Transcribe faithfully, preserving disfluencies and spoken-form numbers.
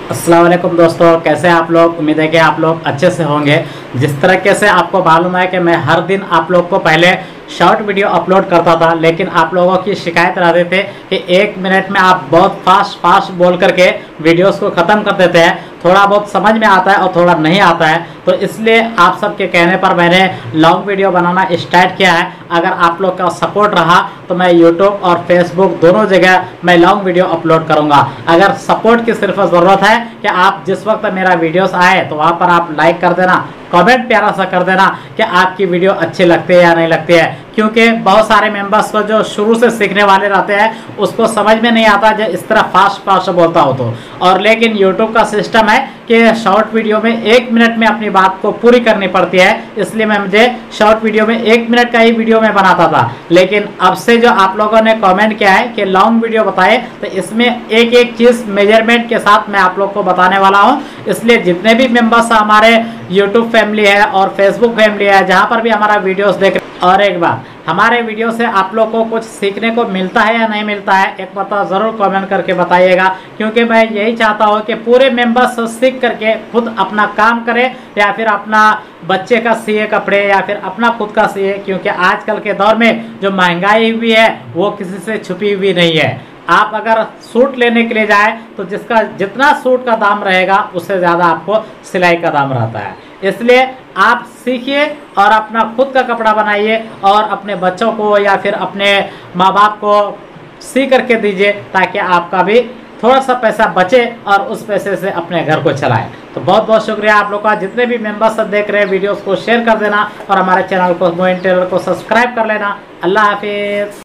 अस्सलाम वालेकुम दोस्तों, कैसे हैं आप लोग। उम्मीद है कि आप लोग अच्छे से होंगे। जिस तरीके से आपको मालूम है कि मैं हर दिन आप लोग को पहले शॉर्ट वीडियो अपलोड करता था, लेकिन आप लोगों की शिकायत रहते थे कि एक मिनट में आप बहुत फास्ट फास्ट बोल करके वीडियोस को ख़त्म कर देते हैं। थोड़ा बहुत समझ में आता है और थोड़ा नहीं आता है, तो इसलिए आप सबके कहने पर मैंने लॉन्ग वीडियो बनाना स्टार्ट किया है। अगर आप लोग का सपोर्ट रहा तो मैं यूट्यूब और फेसबुक दोनों जगह मैं लॉन्ग वीडियो अपलोड करूंगा। अगर सपोर्ट की सिर्फ ज़रूरत है कि आप जिस वक्त मेरा वीडियोस आए तो वहाँ पर आप लाइक कर देना, कमेंट प्यारा सा कर देना कि आपकी वीडियो अच्छी लगती है या नहीं लगती है। क्योंकि बहुत सारे मेंबर्स को जो शुरू से सीखने वाले रहते हैं उसको समझ में नहीं आता जब इस तरह फास्ट फास्ट बोलता हो तो। और लेकिन यूट्यूब का सिस्टम है कि शॉर्ट वीडियो में एक मिनट में अपनी बात को पूरी करनी पड़ती है, इसलिए मैं मुझे शॉर्ट वीडियो में एक मिनट का ही वीडियो में बनाता था। लेकिन अब से जो आप लोगों ने कमेंट किया है कि लॉन्ग वीडियो बताए, तो इसमें एक एक चीज़ मेजरमेंट के साथ मैं आप लोग को बताने वाला हूँ। इसलिए जितने भी मेंबर्स हमारे यूट्यूब फैमिली है और फेसबुक फैमिली है, जहाँ पर भी हमारा वीडियोस देख, और एक बार हमारे वीडियो से आप लोग को कुछ सीखने को मिलता है या नहीं मिलता है, एक बार ज़रूर कमेंट करके बताइएगा। क्योंकि मैं यही चाहता हूँ कि पूरे मेंबर्स सीख करके खुद अपना काम करें, या फिर अपना बच्चे का सिए कपड़े, या फिर अपना खुद का सिए। क्योंकि आजकल के दौर में जो महंगाई हुई है वो किसी से छुपी हुई नहीं है। आप अगर सूट लेने के लिए जाए तो जिसका जितना सूट का दाम रहेगा उससे ज़्यादा आपको सिलाई का दाम रहता है। इसलिए आप सीखिए और अपना खुद का कपड़ा बनाइए और अपने बच्चों को या फिर अपने माँ बाप को सी करके दीजिए, ताकि आपका भी थोड़ा सा पैसा बचे और उस पैसे से अपने घर को चलाएं। तो बहुत बहुत शुक्रिया आप लोग का। जितने भी मेंबर्स देख रहे हैं वीडियोस को शेयर कर देना और हमारे चैनल को मोइन टेलर को सब्सक्राइब कर लेना। अल्लाह हाफिज़।